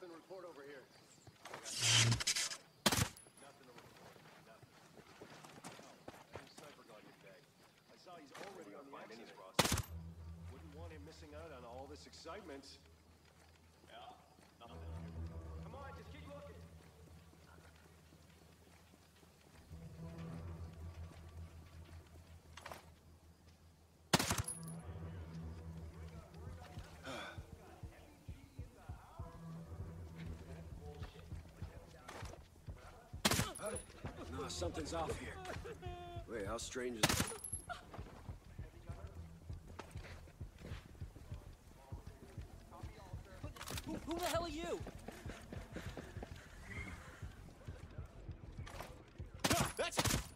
Nothing to report over here. Nothing to report. Nothing. Oh, there's Sniper got your bag. I saw he's already on the accident. Wouldn't want him missing out on all this excitement. Yeah, nothing. Come on, just keep looking. No, something's off here. Wait, how strange is it? Who the hell are you? That's...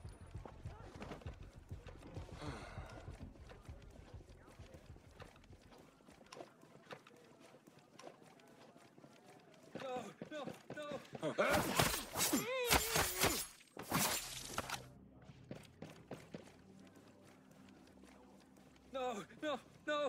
No. No.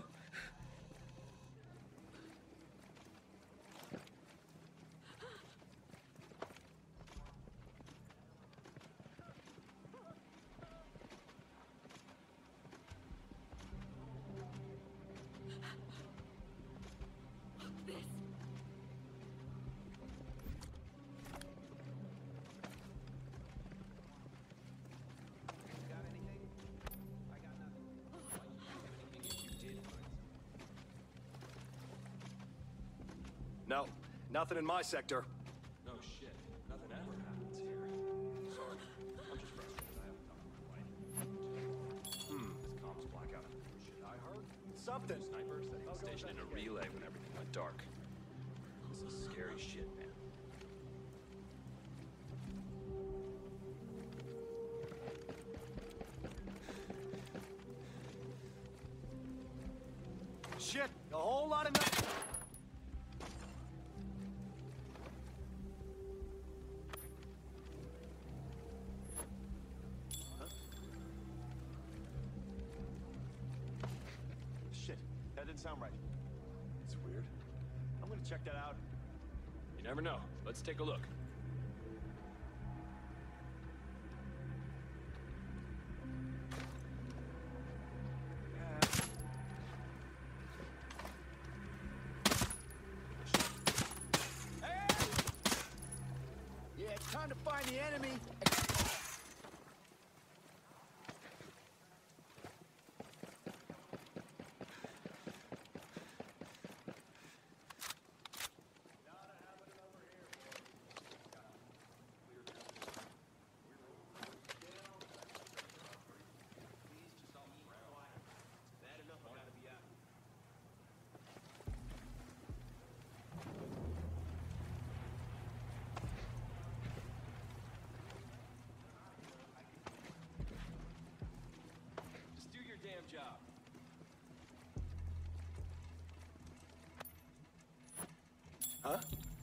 No, nothing in my sector. No shit. Nothing ever happens here. Sorry. I'm just frustrated. I haven't talked to my wife. This comms blackout. Shit, I heard. Something. Snipers that hit station in a relay when everything went dark. This is scary shit, man. Shit, a whole lot of nothing. Shit, that didn't sound right. It's weird. I'm gonna check that out. You never know. Let's take a look. Yeah, it's time to find the enemy. Damn job. Huh?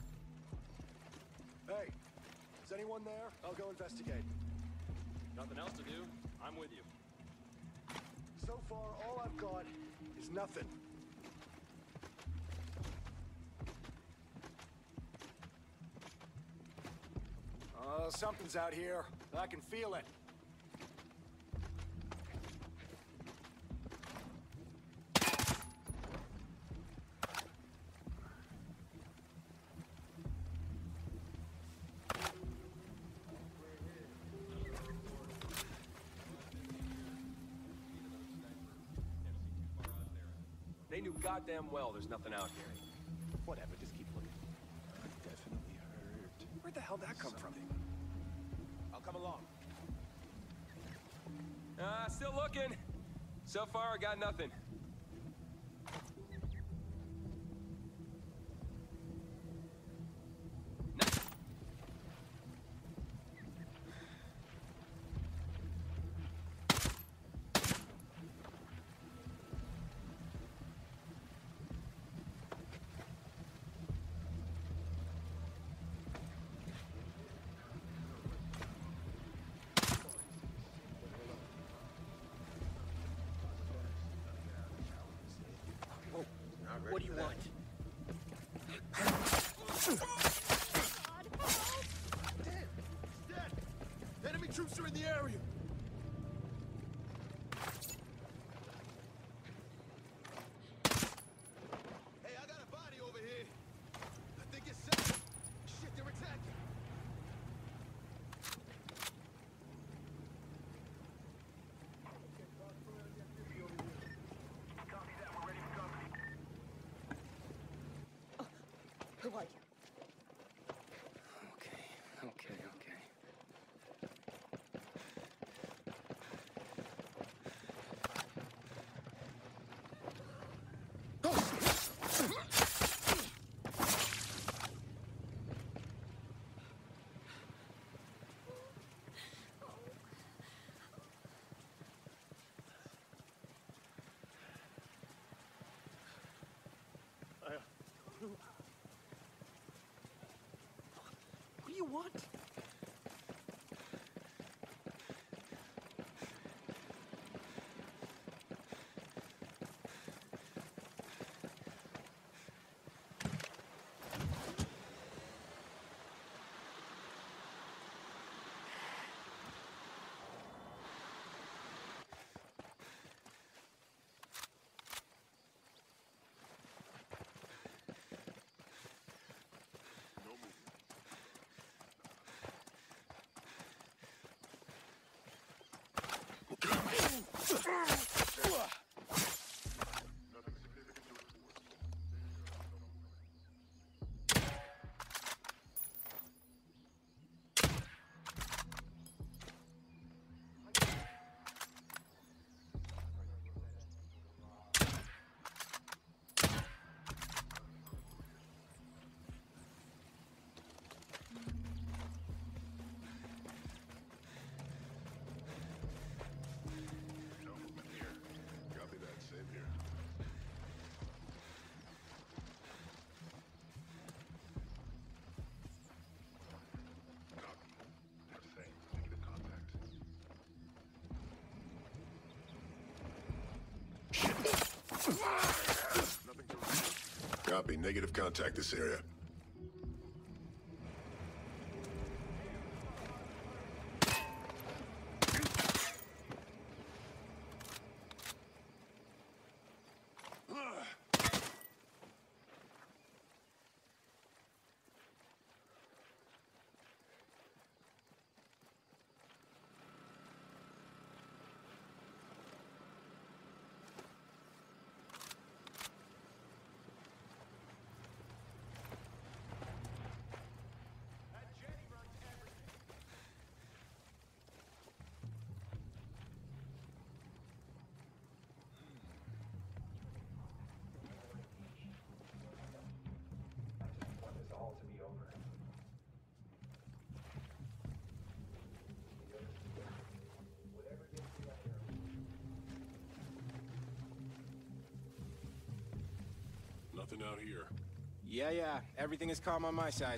Hey, is anyone there? I'll go investigate. Nothing else to do. I'm with you. So far, all I've got is nothing. Something's out here. I can feel it. They knew goddamn well there's nothing out here. Whatever, just keep looking. I definitely heard. Where the hell did that come from? I'll come along. Still looking. So far, I got nothing. Troops are in the area! Hey, I got a body over here. I think it's set. Shit, they're attacking. Copy that. We're ready for company. Who are you? Okay. What do you want? Copy. Negative contact this area. Nothing out here. Yeah. Everything is calm on my side.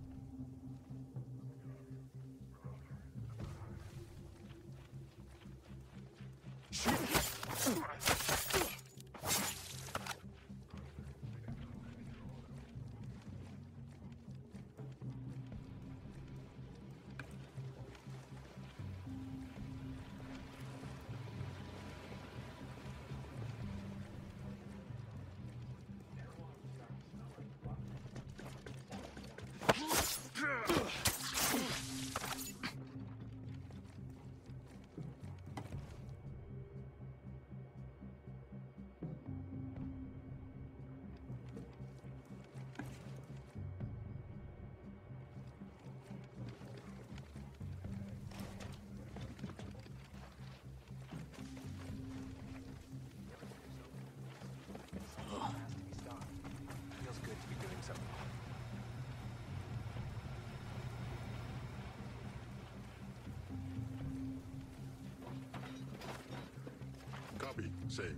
Feels good to be doing something. Copy. Save.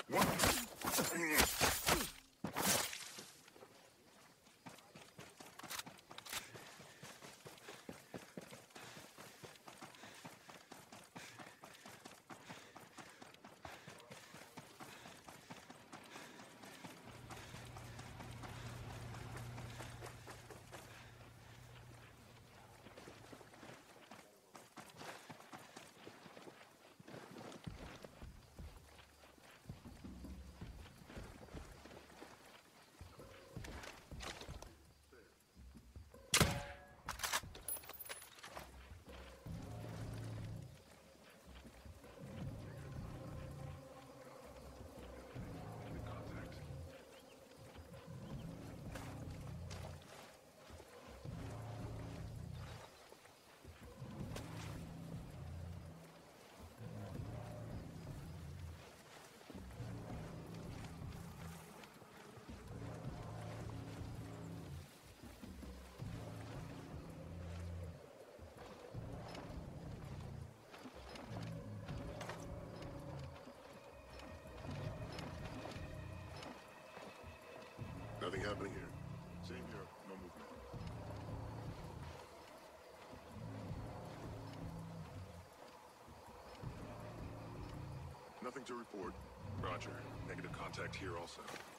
Nothing happening here. Same here. No movement. Nothing to report. Roger. Negative contact here also.